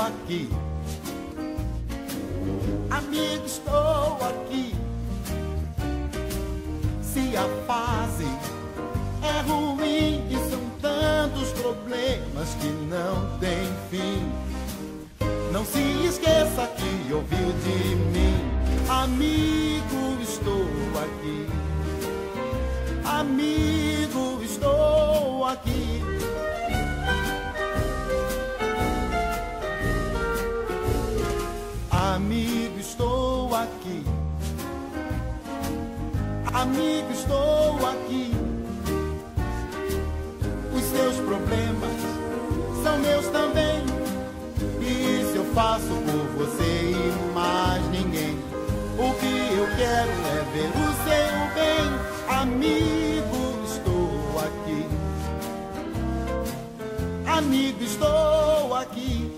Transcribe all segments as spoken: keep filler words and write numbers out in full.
aqui. Amigo, estou aqui. Se a fase é ruim e são tantos problemas que não tem fim, não se esqueça que ouviu de mim. Amigo, estou aqui. Amigo, estou aqui. Amigo, estou aqui. Amigo, estou aqui. Os seus problemas são meus também. E isso eu faço por você e mais ninguém. O que eu quero é ver o seu bem. Amigo, estou aqui. Amigo, estou aqui.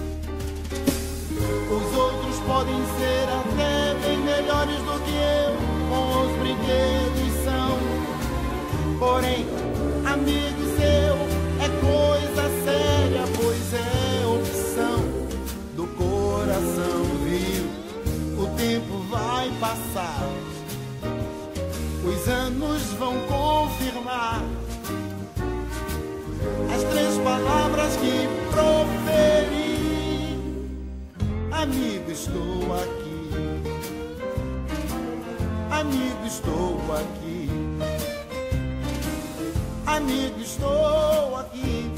Os outros podem ser até bem melhores do que eu, com os brinquedos são. Porém, amigo seu é coisa séria, pois é opção do coração, viu? O tempo vai passar, os anos vão confirmar as três palavras que proferi. Amigo, estou aqui. Amigo, estou aqui. Amigo, estou aqui.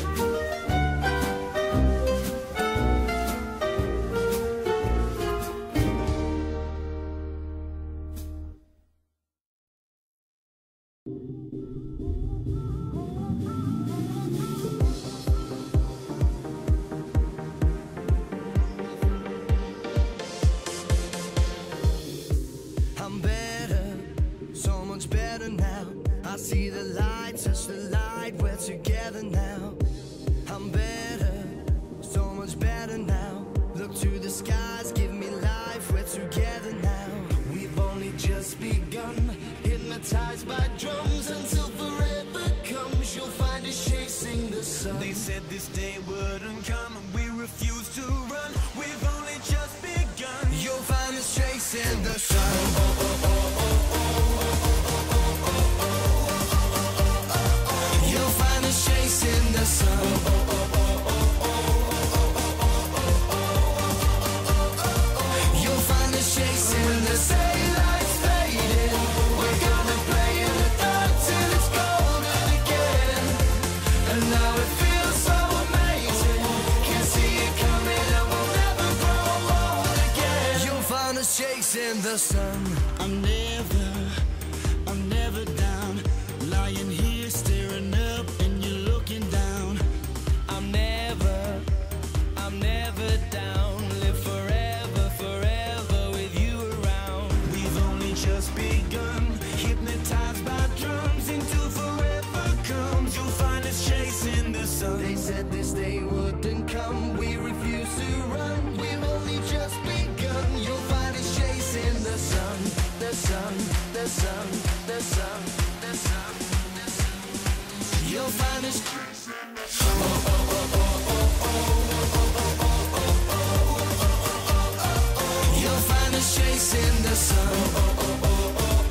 See the light, touch the light, we're together now. I'm better, so much better now. Look to the skies, give me life, we're together now. We've only just begun, hypnotized by drums until forever comes. You'll find us chasing the sun. They said this day wouldn't come and we refuse to run. We've only just begun. You'll find us chasing the sun. Oh, oh, oh, oh, oh. Chasing the sun. Oh, oh, oh, oh, oh. You'll find us chasing when the daylight's fading. We're gonna play in the dark till it's golden again. And now it feels so amazing. Can see it coming and we'll never grow old again. You'll find us chasing the sun. I'm never, I'm never down. Lying here staring up and you're looking down. I'm never, I'm never down. Live forever, forever with you around. We've only just begun, hypnotized by drums until forever comes. You'll find us chasing the sun. They said this day wouldn't come, we refuse to run. We've only just begun. You'll find us chasing the sun, the sun, the sun, the sun, the sun, the sun. You'll find us. Oh, oh, oh, oh, oh, oh, oh, oh. You'll find us chasing the sun. Oh, oh, oh, oh,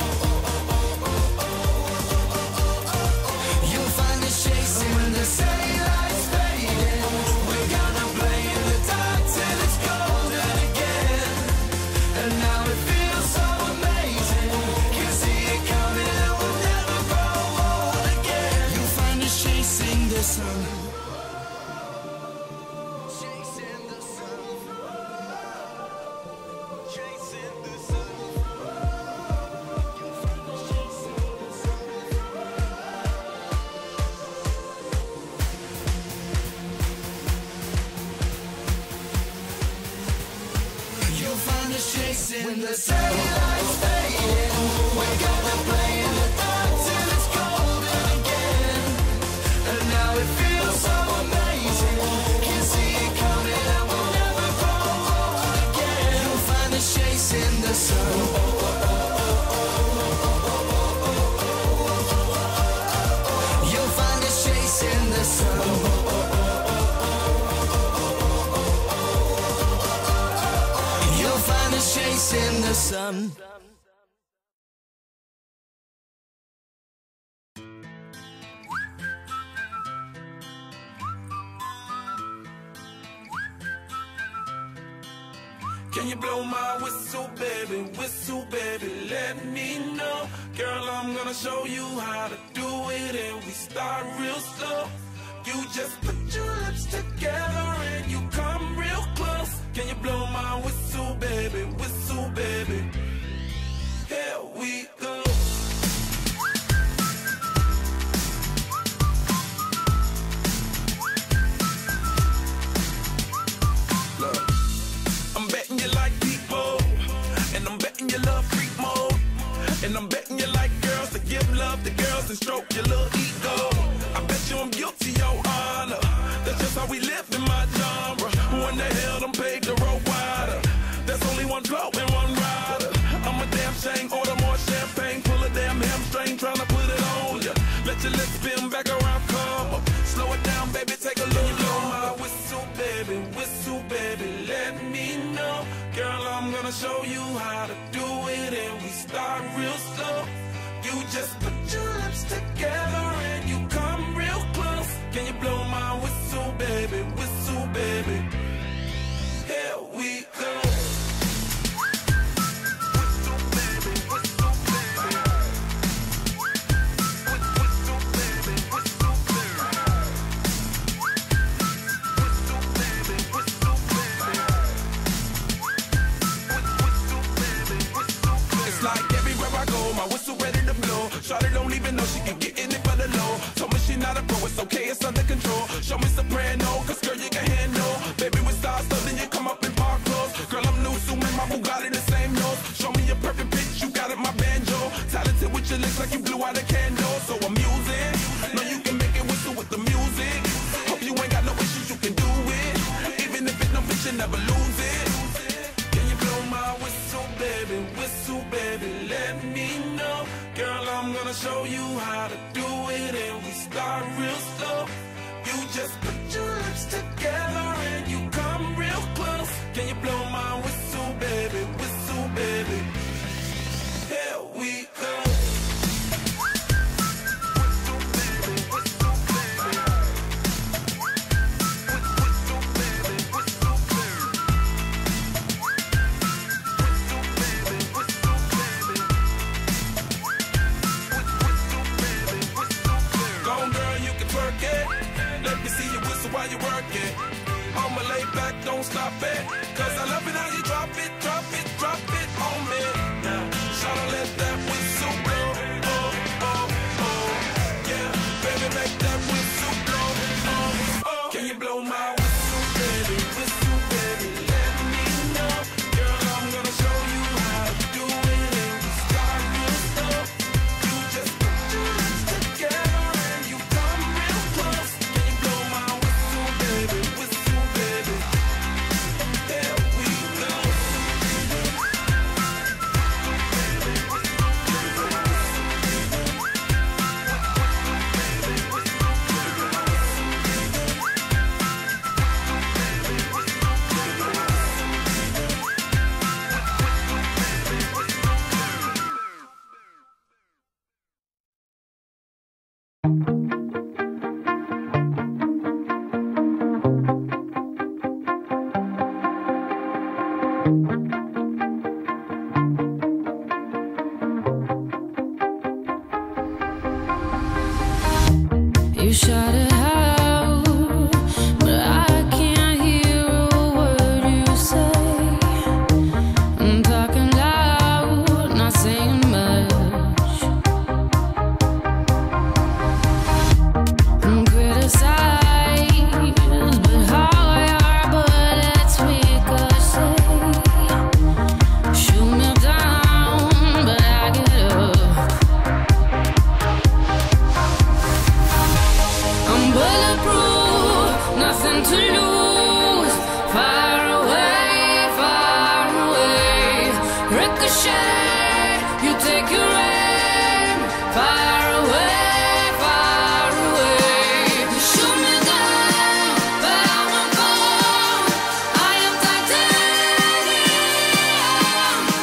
oh. You'll find us chasing when the daylight's fading. We're gonna play in the dark till it's golden again. And now it feels so amazing. Can see it coming and we'll never grow old again. You'll find us chasing the sun. Chasing the sun. Chasing the sun. You'll find us chasing the sun. You'll find us chasing when the daylight's fading. We're gonna play in the dark till it's golden again. And now it feels so amazing. Can see it coming and we'll never grow old again. You'll find us chasing the sun. You'll find us chasing the sun. chasing the sun. Can you blow my whistle, baby, whistle, baby, let me know. Girl, I'm gonna show you how to do it, and we start real slow. You just put your lips together and you come real close. Can you blow my whistle, baby, whistle, baby? Here we go. Look, I'm betting you like people, and I'm betting you love freak mode, and I'm betting you like girls to give love to girls and stroke your little ego. I bet you I'm guilty, your honor. That's just how we live in my genre. Who in the hell done paved the road wider? There's only one flow and one rider. I'm a damn shame, order more champagne, pull a damn hamstring, tryna put it on ya. Let your lips spin back around, come up. Slow it down, baby, take a look. Blow my whistle, baby, whistle, baby, let me know. Girl, I'm gonna show you how to do it, and we start real slow. You just put your lips together and you come real close. Can you blow my whistle, baby, whistle, baby? Here we go. Whistle, baby, whistle, baby. Whistle, baby, whistle, baby. Whistle, baby, whistle, baby. Whistle, baby, whistle, baby. It's like everywhere I go, my whistle ready to blow. Shawty don't even know she can get in it for the low. Told me she not a pro, it's okay, it's under control. Show me soprano, cause girl you can handle. Baby with stars, so then you come up in park clothes. Girl I'm new, so my Bugatti the same nose. Show me a perfect pitch, you got it, my banjo. Talented with your lips like you blew out a candle. So I'm using, know you can make it whistle with the music. Hope you ain't got no issues, you can do it. Even if it no bitch, you never lose it. Can you blow my whistle, baby, whistle, baby, let me know. Girl, I'm gonna show you how to do it, and we start real slow. You just put your lips together and you come real close. Can you blow my whistle, baby, whistle, baby? Here we go. Whistle, baby, whistle, baby. Whistle, baby, whistle, baby. Whistle, baby, whistle, baby. Whistle, baby, whistle, baby. Go on, girl, you can twerk it. Let me see you whistle while you work it. I'ma lay back, don't stop it. Cause I love it how you drop it, drop it, drop it on me. Now, shout out, let that whistle blow. Oh, oh, oh. Yeah, baby, make that whistle blow. Oh, oh. Can you blow my whistle, baby? Whistle, baby, let me know. Girl, I'm gonna show you how to do it, and we start real slow. You just put your lips together and you come real close. Can you blow my whistle, baby? Whistle, baby. There we go. You shout it out, but I can't hear a word you say. I'm talking loud, not saying much. I'm criticized, but how your bullets ricochet. Shoot me down, but I get up. I'm bulletproof, nothing to lose. Far away, far away. Ricochet, you take your aim. Far away, far away. You shoot me down, but I won't fall. I am titanium.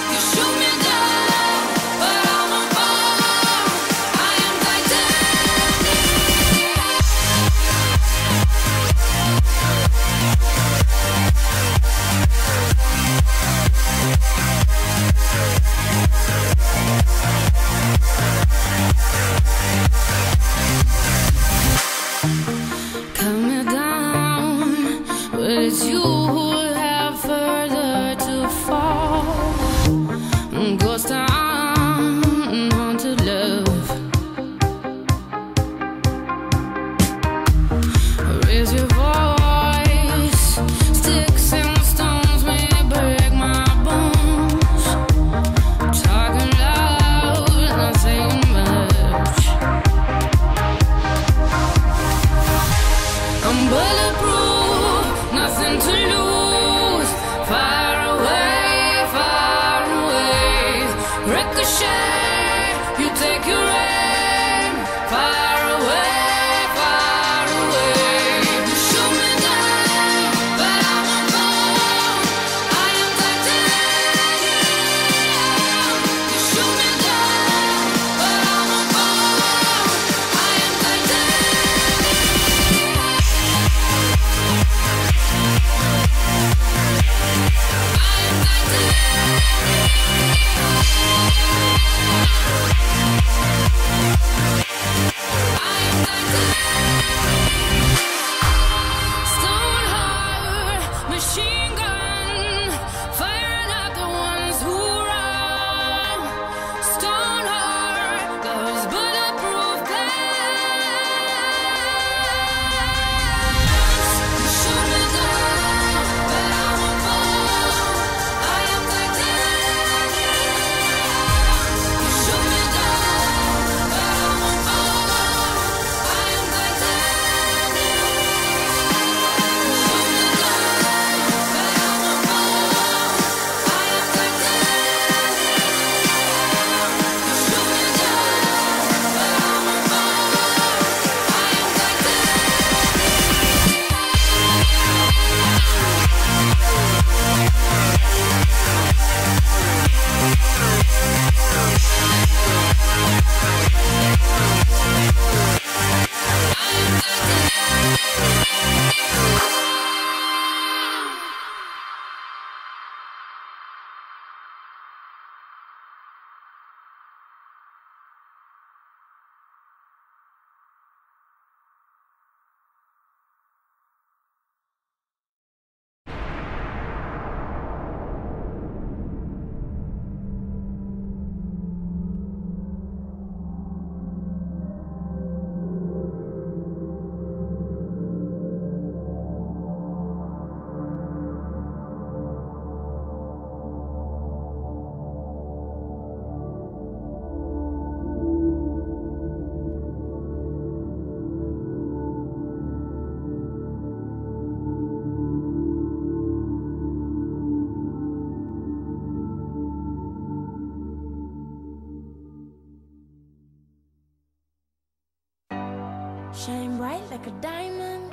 Shine bright like a diamond.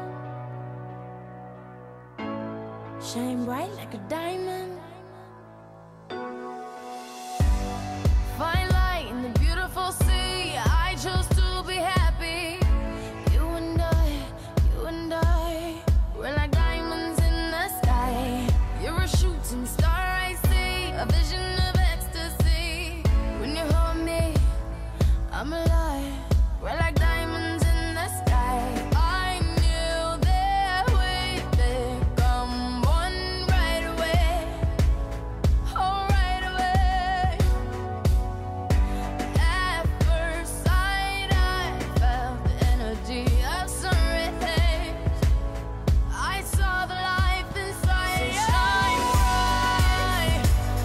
Shine bright like a diamond. Fine light in the beautiful sea. I chose to be happy. You and I, you and I, we're like diamonds in the sky. You're a shooting star I see, a vision of ecstasy. When you hold me, I'm alive. We're like diamonds in the sky. I knew that we'd become one right away. Oh, right away. At first sight, I felt the energy of sun rays. I saw the life inside you. Shine bright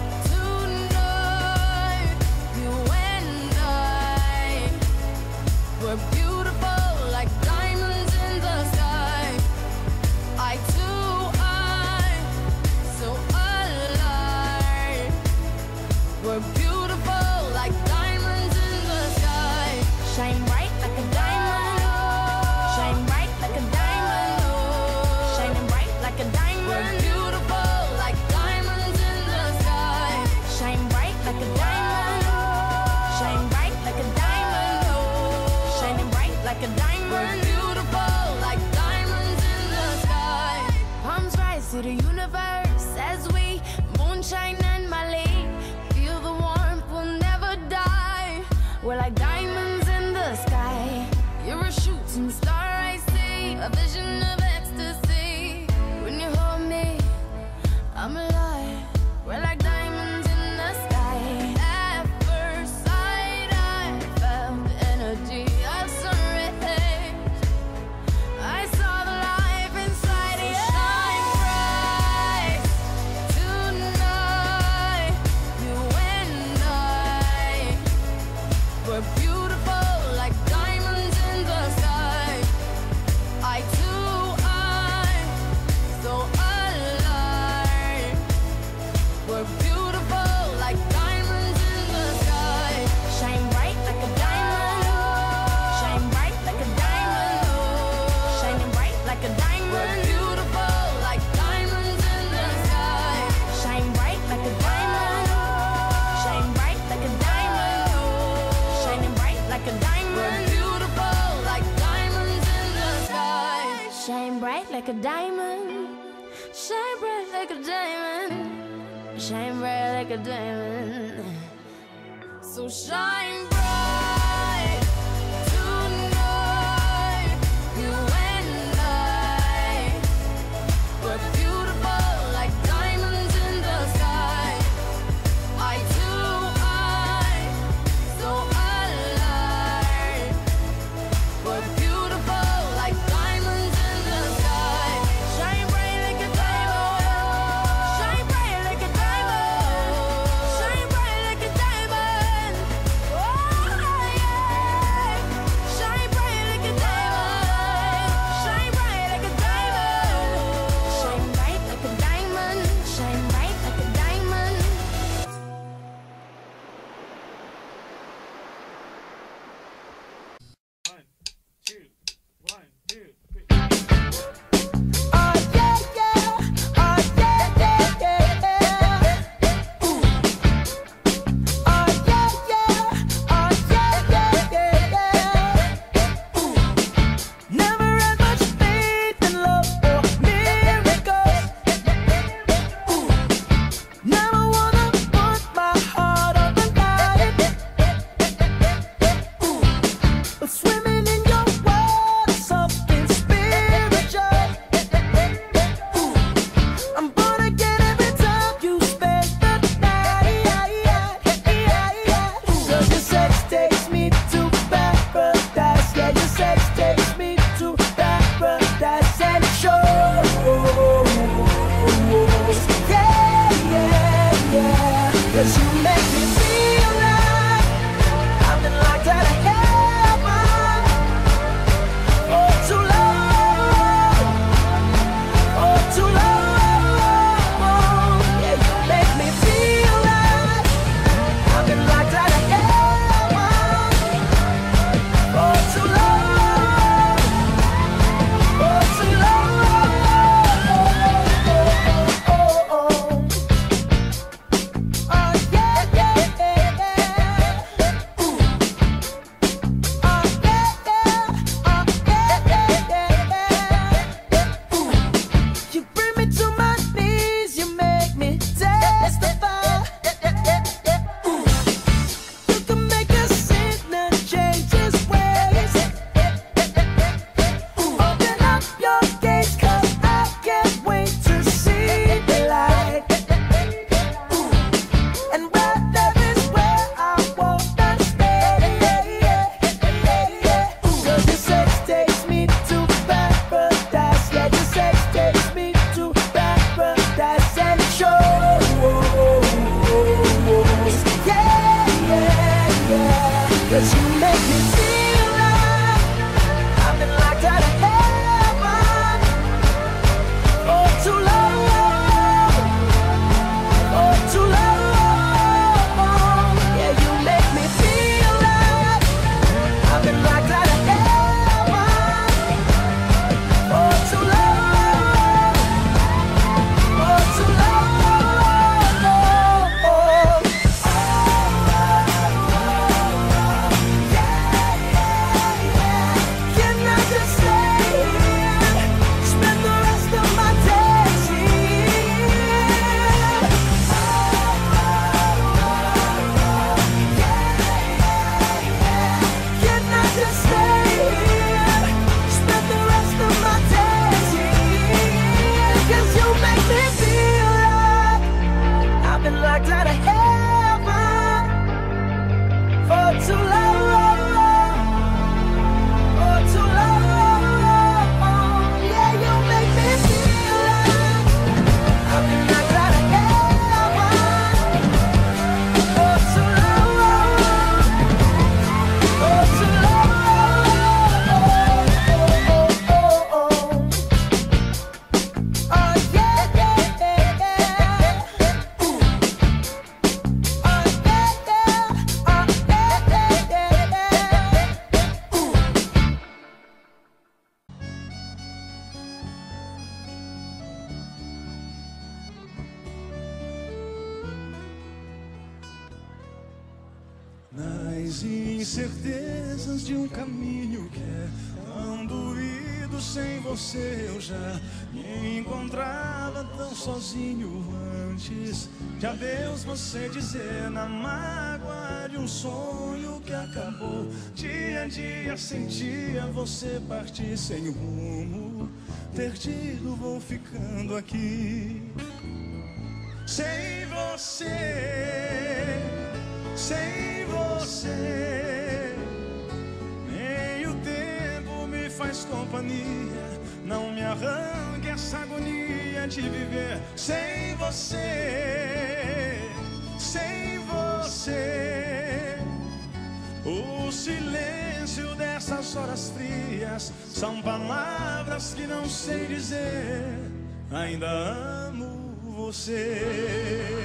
tonight. You and I, we're beautiful like diamonds in the sky. I too, I, so alive. We're beautiful like diamonds in the sky. Shine bright like a diamond. Shine bright like a diamond. Shining bright like a diamond. We're beautiful like diamonds in the sky. Shine bright like a diamond. Shine bright like a diamond. Shining bright like a diamond. We're beautiful like diamonds in the sky. Palms rise to the universe as we moonshine and Malay. Feel the warmth, we'll never die. We're like diamonds in the sky. You're a shooting star I see, a vision of ecstasy. When you hold me, I'm alive. We're like diamonds in the sky. At first sight, I felt the energy of sun rays. I saw the life inside you. Shine bright tonight. You and I, we're beautiful like diamonds in the sky. I too, I, so alive. We're beautiful like diamonds in the sky. Shine bright like a diamond. Shine bright like a diamond. Shining bright like a diamond. We're beautiful like diamonds in the sky. Shine bright like a diamond. Shine bright like a diamond. Shining bright like a diamond. We're beautiful like diamonds in the sky. Shine bright like a diamond. Shine bright like a diamond. Shine bright like a diamond. So shine bright tonight. You and I were beautiful like diamonds in the sky. Eye to eye, so alive. We're beautiful like diamonds in the sky. Shine bright like a diamond. Shine bright like a diamond. Shine bright like a diamond. Oh yeah. Shine bright like a diamond. Shine bright like a diamond. Shine bright like a diamond. Shine bright like a diamond. One, two, one, two, three. Oh yeah, yeah. Oh yeah, yeah, yeah. Ooh. Oh yeah, yeah. Oh yeah, yeah, yeah, yeah. Ooh. Never had much faith in love or miracles. Ooh. Never wanna put my heart on the line. Ooh. But swimming in your water, something spiritual. Ooh. I'm born again every time you spend the night. So your sex takes me to paradise. Yeah, your sex takes me to paradise and it shows. Yeah, yeah, yeah. 'Cause you make me feel like I've been locked out of heaven for too long, for too long. Yeah, you make me feel like I've been locked out of heaven for too long, for too long. Oh, oh, oh. Oh yeah, yeah, yeah. Ooh. Oh yeah, yeah. Oh yeah, yeah, yeah. Ooh. You bring me to my knees, you make me testify. Ooh. You can make a sinner change his ways. Ooh. Open up your gates, 'cause I can't wait to see the light. Ooh. And right there is where I wanna stay. Ooh. 'Cause your sex takes me to paradise. Yeah, your sex takes me to paradise and it shows. Yeah, yeah, yeah. 'Cause you make me feel like I've been locked out of heaven for too long, for too long. Yeah, you make me feel like I've been locked out of heaven for too long, for too long. Can I just stay here, spend the rest of my days here? Can I just stay here, spend the rest of my days here? 'Cause you make me feel like I've been locked out of heaven for too long, for too long. Yeah, you make me feel like I've been locked out of heaven for too long, for too long. Oh yeah, yeah, yeah, yeah. Ooh. Oh yeah, yeah. Oh yeah, yeah, yeah, yeah. Ooh. Nas incertezas de um caminho que é tão doído, sem você eu já me encontrava tão sozinho antes de adeus você dizer, na mágoa de um sonho que acabou. Dia a dia sentia você partir sem rumo, perdido vou ficando aqui. Sem você, sem você, nem o tempo me faz companhia. Não me arranque essa agonia de viver sem você, sem você. O silêncio dessas horas frias são palavras que não sei dizer. Ainda amo você.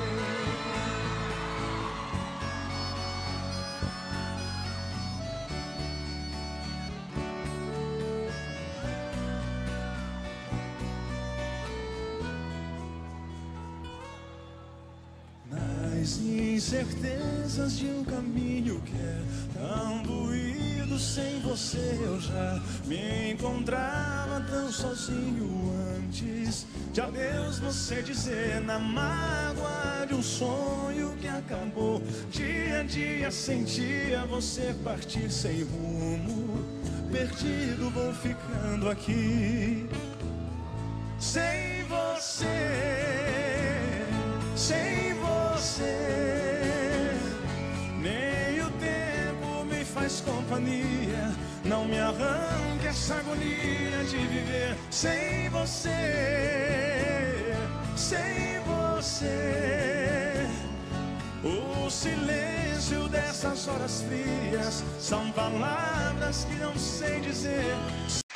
Nas incertezas de um caminho que é tão doído, sem você eu já me encontrava tão sozinho antes de adeus você dizer, na mágoa de um sonho que acabou. Dia a dia sentia você partir sem rumo, perdido vou ficando aqui. Sem você, sem você, nem o tempo me faz companhia. Não me arranque essa agonia de viver sem você, sem você. O silêncio dessas horas frias são palavras que não sei dizer.